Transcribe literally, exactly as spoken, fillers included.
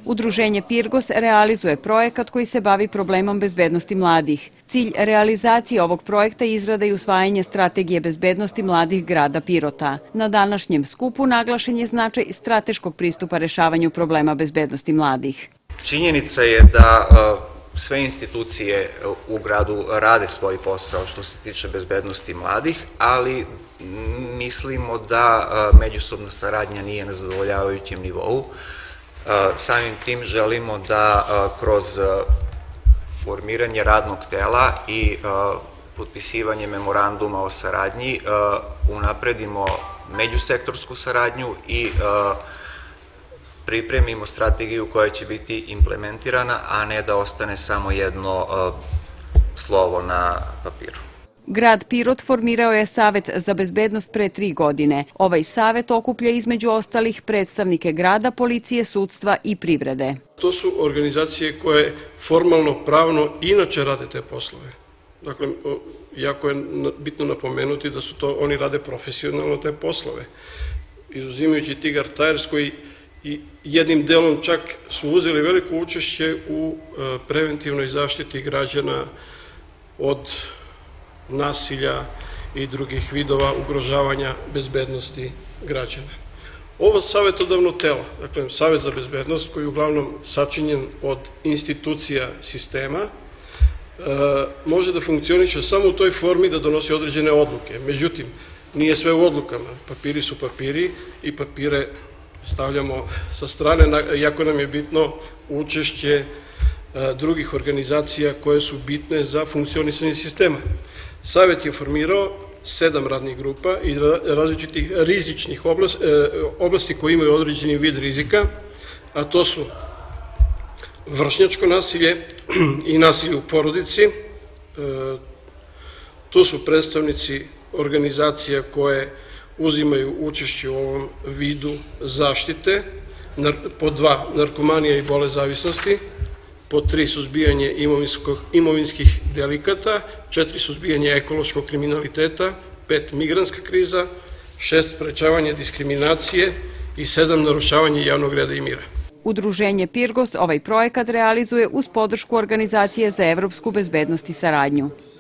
Udruženje Pirgos realizuje projekat koji se bavi problemom bezbednosti mladih. Cilj realizacije ovog projekta je izrada i usvajanje strategije bezbednosti mladih grada Pirota. Na današnjem skupu naglašen je značaj strateškog pristupa rešavanju problema bezbednosti mladih. Činjenica je da sve institucije u gradu rade svoj posao što se tiče bezbednosti mladih, ali mislimo da međusobna saradnja nije na zadovoljavajućem nivou. Samim tim želimo da kroz formiranje radnog tela i potpisivanje memoranduma o saradnji unapredimo međusektorsku saradnju i pripremimo strategiju koja će biti implementirana, a ne da ostane samo jedno slovo na papiru. Grad Pirot formirao je Savet za bezbednost pre tri godine. Ovaj savet okuplja između ostalih predstavnike grada, policije, sudstva i privrede. To su organizacije koje formalno, pravno inače rade te poslove. Dakle, jako je bitno napomenuti da su to, oni rade profesionalno te poslove. Izuzimajući Tigar Tires koji i jednim delom čak su uzeli veliko učešće u preventivnoj zaštiti građana od nasilja i drugih vidova ugrožavanja bezbednosti građana. Ovo savjetodavno telo, dakle Savet za bezbednost, koji je uglavnom sačinjen od institucija sistema, može da funkcioniše samo u toj formi da donosi određene odluke. Međutim, nije sve u odlukama. Papiri su papiri i papire stavljamo sa strane, jako nam je bitno učešće drugih organizacija koje su bitne za funkcionisanje sistema. Savet je formirao sedam radnih grupa i različitih rizičnih oblasti koje imaju određeni vid rizika, a to su vršnjačko nasilje i nasilje u porodici. Tu su predstavnici organizacija koje uzimaju učešće u ovom vidu zaštite, pod dva, narkomanija i bolest zavisnosti, pod tri, suzbijanje imovinskih delikata, četiri, suzbijanje ekološkog kriminaliteta, pet, migrantska kriza, šest, sprečavanje diskriminacije i sedam, narušavanje javnog reda i mira. Udruženje Pirgos ovaj projekat realizuje uz podršku Organizacije za evropsku bezbednost i saradnju.